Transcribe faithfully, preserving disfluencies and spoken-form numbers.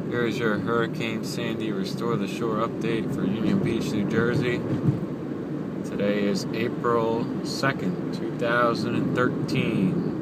Here's your Hurricane Sandy Restore the Shore update for Union Beach, New Jersey. Today is April second, two thousand thirteen.